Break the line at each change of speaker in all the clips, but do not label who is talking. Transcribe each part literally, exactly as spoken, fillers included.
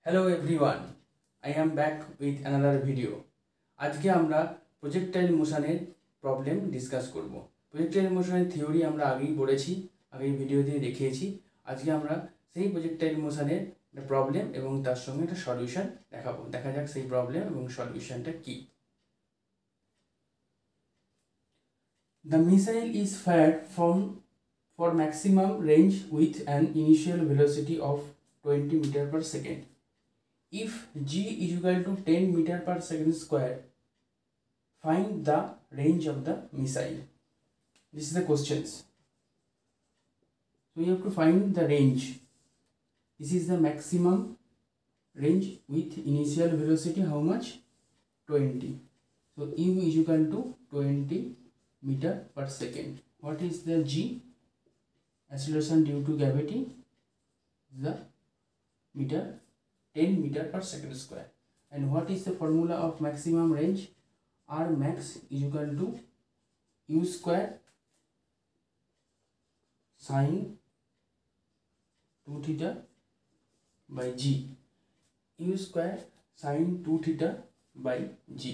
Hello everyone, I am back with another video. আজকে আমরা projectile মোশনের প্রবলেম ডিসকাস করব। প্রজেক্টাইল মোশনের থিওরি আমরা আগেই পড়েছি, আগেই ভিডিওতে দেখিয়েছি। আজকে আমরা সেই প্রজেক্টাইল মোশনের একটা প্রবলেম এবং তার সঙ্গে একটা সলিউশন দেখাবো। দেখা যাক সেই প্রবলেম এবং সলিউশনটা কি। The missile is fired from for maximum range with an initial velocity of twenty meter per second. If g is equal to ten meter per second square, find the range of the missile. This is the questions. So you have to find the range. This is the maximum range with initial velocity how much? twenty. So u is equal to twenty meter per second. What is the g? Acceleration due to gravity is the meter ten meter per second square. And what is the formula of maximum range? R max is equal to u square sine two theta by g. U square sine two theta by g.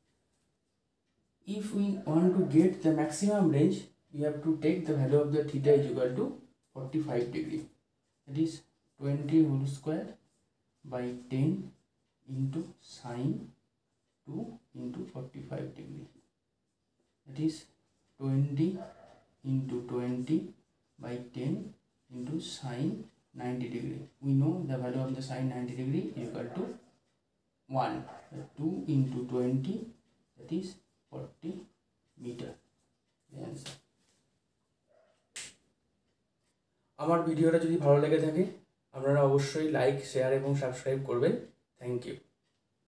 If we want to get the maximum range, we have to take the value of the theta is equal to forty-five degree. That is twenty whole square by ten into sine two into forty-five degree. That is twenty into twenty by ten into sine ninety degree. We know the value of the sine ninety degree is equal to one. two into twenty, that is forty meter. The answer. আমার ভিডিওটা যদি ভালো লেগে থাকে আপনারা অবশ্যই like share এবং subscribe করবেন। Thank you.